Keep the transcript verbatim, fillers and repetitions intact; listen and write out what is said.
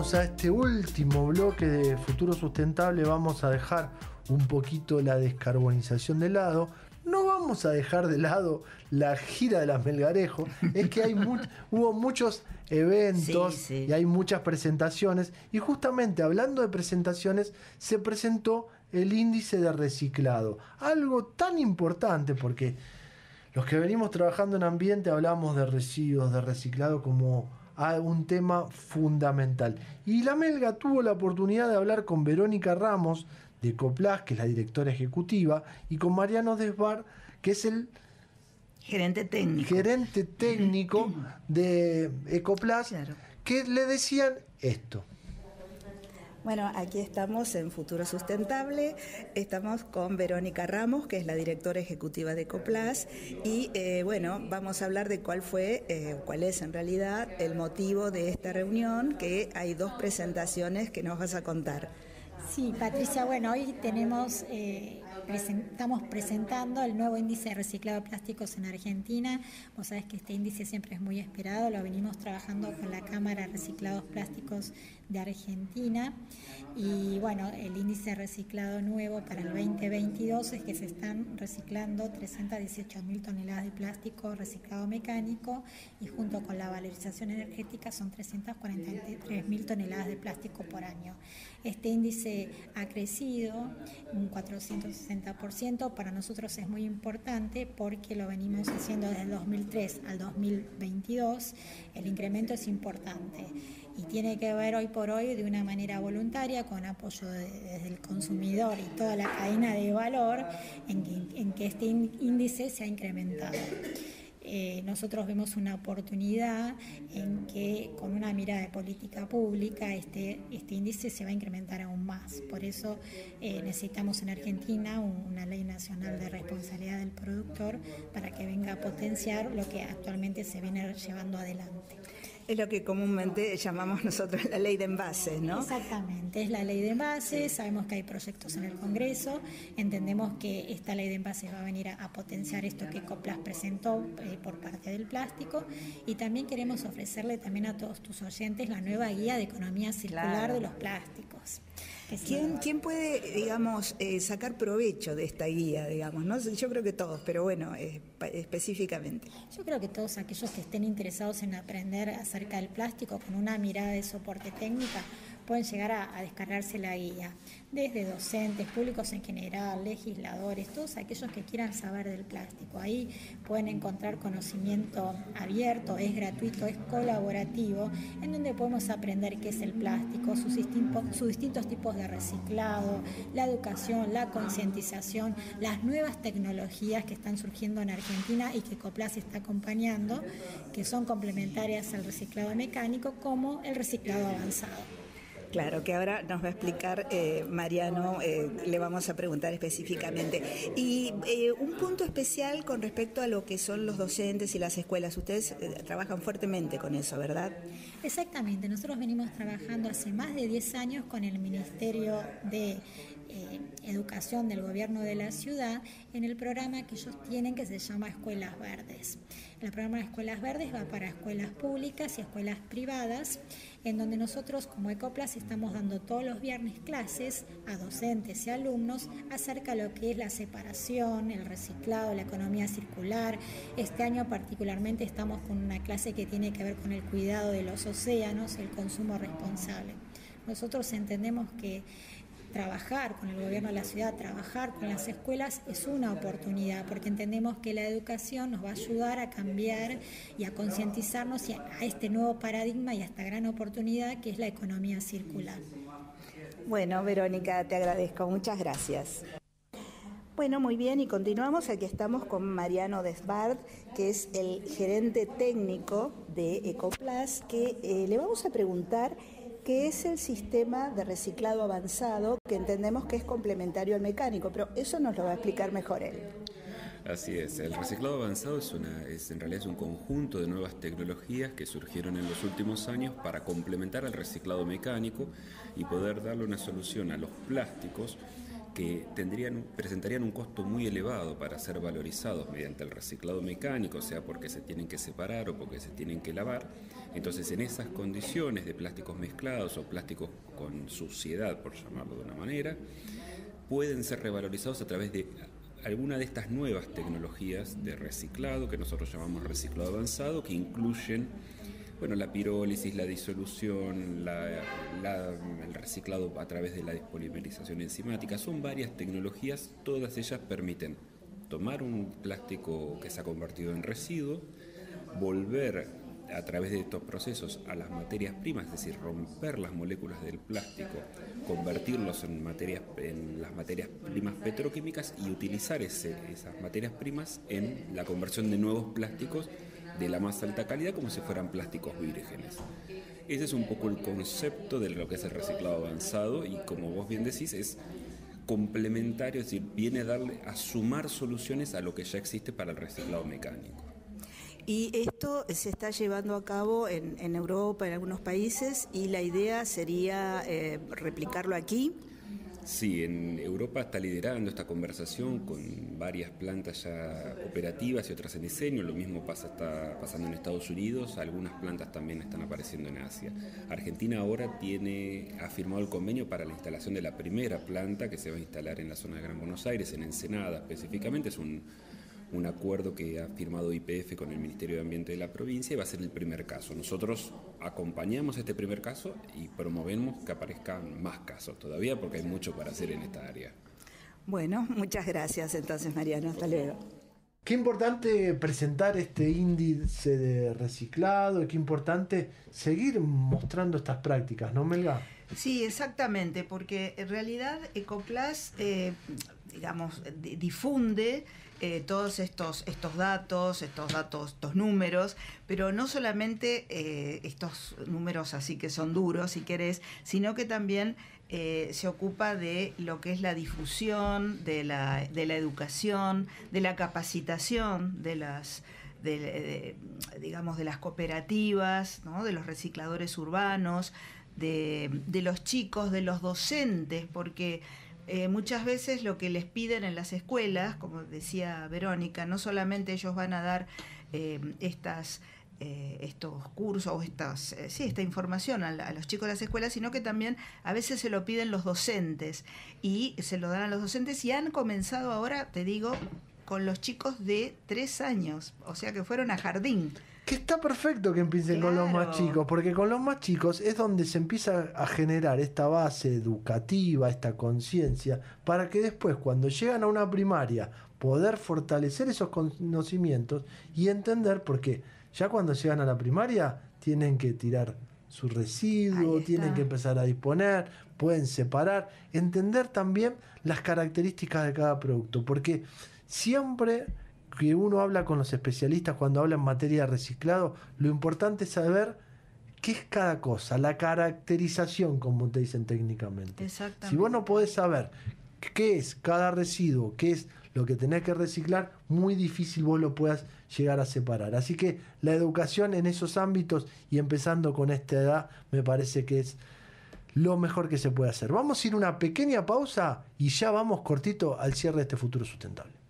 llegamos a este último bloque de Futuro Sustentable. Vamos a dejar un poquito la descarbonización de lado. No vamos a dejar de lado la gira de las Melgarejo. Es que hay mu- hubo muchos eventos, sí, sí. Y hay muchas presentaciones. Y justamente hablando de presentaciones, se presentó el índice de reciclado. Algo tan importante porque los que venimos trabajando en ambiente hablamos de residuos, de reciclado como a un tema fundamental. Y la Melga tuvo la oportunidad de hablar con Verónica Ramos de Ecoplas, que es la directora ejecutiva, y con Mariano Desbar, que es el gerente técnico, gerente técnico de Ecoplas, claro. Que le decían esto. Bueno, aquí estamos en Futuro Sustentable, estamos con Verónica Ramos, que es la directora ejecutiva de Ecoplas, y eh, bueno, vamos a hablar de cuál fue, eh, cuál es en realidad el motivo de esta reunión, que hay dos presentaciones que nos vas a contar. Sí, Patricia, bueno, hoy tenemos, eh, present, estamos presentando el nuevo índice de reciclado de plásticos en Argentina. Vos sabés que este índice siempre es muy esperado, lo venimos trabajando con la Cámara de Reciclados Plásticos de Argentina. Y bueno, el índice de reciclado nuevo para el veinte veintidós es que se están reciclando trescientas dieciocho mil toneladas de plástico reciclado mecánico, y junto con la valorización energética son trescientas cuarenta y tres mil toneladas de plástico por año. Este índice ha crecido un cuatrocientos sesenta por ciento. Para nosotros es muy importante porque lo venimos haciendo desde el dos mil tres al dos mil veintidós. El incremento es importante y tiene que ver hoy por hoy de una manera voluntaria, con apoyo de, desde el consumidor y toda la cadena de valor, en que, en que este índice se ha incrementado. Eh, nosotros vemos una oportunidad en que con una mirada de política pública este, este índice se va a incrementar aún más. Por eso eh, necesitamos en Argentina una ley nacional de responsabilidad del productor para que venga a potenciar lo que actualmente se viene llevando adelante. Es lo que comúnmente llamamos nosotros la ley de envases, ¿no? Exactamente, es la ley de envases. Sabemos que hay proyectos en el Congreso, entendemos que esta ley de envases va a venir a, a potenciar esto que Ecoplas presentó eh, por parte del plástico, y también queremos ofrecerle también a todos tus oyentes la nueva guía de economía circular, claro, de los plásticos. ¿Quién, ¿Quién puede, digamos, eh, sacar provecho de esta guía, digamos, ¿no? Yo creo que todos, pero bueno, eh, específicamente. Yo creo que todos aquellos que estén interesados en aprender acerca del plástico con una mirada de soporte técnica pueden llegar a, a descargarse la guía, desde docentes, públicos en general, legisladores, todos aquellos que quieran saber del plástico. Ahí pueden encontrar conocimiento abierto, es gratuito, es colaborativo, en donde podemos aprender qué es el plástico, sus distintos, sus distintos tipos de reciclado, la educación, la concientización, las nuevas tecnologías que están surgiendo en Argentina y que Ecoplas está acompañando, que son complementarias al reciclado mecánico, como el reciclado avanzado. Claro, que ahora nos va a explicar eh, Mariano, eh, le vamos a preguntar específicamente. Y eh, un punto especial con respecto a lo que son los docentes y las escuelas. Ustedes eh, trabajan fuertemente con eso, ¿verdad? Exactamente, nosotros venimos trabajando hace más de diez años con el Ministerio de eh, Educación del Gobierno de la Ciudad en el programa que ellos tienen, que se llama Escuelas Verdes. El programa de Escuelas Verdes va para escuelas públicas y escuelas privadas, en donde nosotros como Ecoplas estamos dando todos los viernes clases a docentes y alumnos acerca de lo que es la separación, el reciclado, la economía circular. Este año particularmente estamos con una clase que tiene que ver con el cuidado de los océanos, el consumo responsable. Nosotros entendemos que trabajar con el gobierno de la ciudad, trabajar con las escuelas es una oportunidad, porque entendemos que la educación nos va a ayudar a cambiar y a concientizarnos a este nuevo paradigma y a esta gran oportunidad que es la economía circular. Bueno, Verónica, te agradezco, muchas gracias. Bueno, muy bien, y continuamos. Aquí estamos con Mariano Desbard, que es el gerente técnico de Ecoplas, que eh, le vamos a preguntar qué es el sistema de reciclado avanzado, que entendemos que es complementario al mecánico, pero eso nos lo va a explicar mejor él. Así es, el reciclado avanzado es, una, es en realidad es un conjunto de nuevas tecnologías que surgieron en los últimos años para complementar al reciclado mecánico y poder darle una solución a los plásticos que tendrían, presentarían un costo muy elevado para ser valorizados mediante el reciclado mecánico, sea porque se tienen que separar o porque se tienen que lavar. Entonces, en esas condiciones de plásticos mezclados o plásticos con suciedad, por llamarlo de una manera, pueden ser revalorizados a través de alguna de estas nuevas tecnologías de reciclado que nosotros llamamos reciclado avanzado, que incluyen bueno, la pirólisis, la disolución, la, la, el reciclado a través de la despolimerización enzimática. Son varias tecnologías, todas ellas permiten tomar un plástico que se ha convertido en residuo, volver a través de estos procesos a las materias primas, es decir, romper las moléculas del plástico, convertirlos en, materias, en las materias primas petroquímicas y utilizar ese, esas materias primas en la conversión de nuevos plásticos de la más alta calidad, como si fueran plásticos vírgenes. Ese es un poco el concepto de lo que es el reciclado avanzado y, como vos bien decís, es complementario, es decir, viene a darle, a sumar soluciones a lo que ya existe para el reciclado mecánico. Y esto se está llevando a cabo en, en Europa, en algunos países, y la idea sería eh, replicarlo aquí. Sí, en Europa está liderando esta conversación con varias plantas ya operativas y otras en diseño. Lo mismo pasa, está pasando en Estados Unidos, algunas plantas también están apareciendo en Asia. Argentina ahora tiene, ha firmado el convenio para la instalación de la primera planta que se va a instalar en la zona de Gran Buenos Aires, en Ensenada específicamente. Es un, un acuerdo que ha firmado Y P F con el Ministerio de Ambiente de la provincia y va a ser el primer caso. Nosotros acompañamos este primer caso y promovemos que aparezcan más casos todavía porque hay mucho para hacer en esta área. Bueno, muchas gracias entonces, Mariano. Hasta luego. Qué importante presentar este índice de reciclado y qué importante seguir mostrando estas prácticas, ¿no, Melga? Sí, exactamente, porque en realidad Ecoplas, eh, digamos, difunde eh, todos estos, estos datos, estos datos, estos números, pero no solamente eh, estos números así que son duros, si querés, sino que también eh, se ocupa de lo que es la difusión, de la, de la educación, de la capacitación de las... De, de, digamos, de las cooperativas, ¿no? De los recicladores urbanos, de, de los chicos, de los docentes, porque eh, muchas veces lo que les piden en las escuelas, como decía Verónica, no solamente ellos van a dar eh, estas, eh, estos cursos o estas, eh, sí, esta información a, la, a los chicos de las escuelas, sino que también a veces se lo piden los docentes y se lo dan a los docentes y han comenzado ahora, te digo, con los chicos de tres años, o sea que fueron a jardín. Que está perfecto que empiecen claro. con los más chicos, porque con los más chicos es donde se empieza a generar esta base educativa, esta conciencia, para que después, cuando llegan a una primaria, poder fortalecer esos conocimientos y entender, porque ya cuando llegan a la primaria tienen que tirar su residuo, tienen que empezar a disponer, pueden separar, entender también las características de cada producto, porque siempre que uno habla con los especialistas cuando habla en materia de reciclado, lo importante es saber qué es cada cosa, la caracterización, como te dicen técnicamente. Si vos no podés saber qué es cada residuo, qué es lo que tenés que reciclar, muy difícil vos lo puedas llegar a separar. Así que la educación en esos ámbitos y empezando con esta edad me parece que es lo mejor que se puede hacer. Vamos a ir a una pequeña pausa y ya vamos cortito al cierre de este Futuro Sustentable.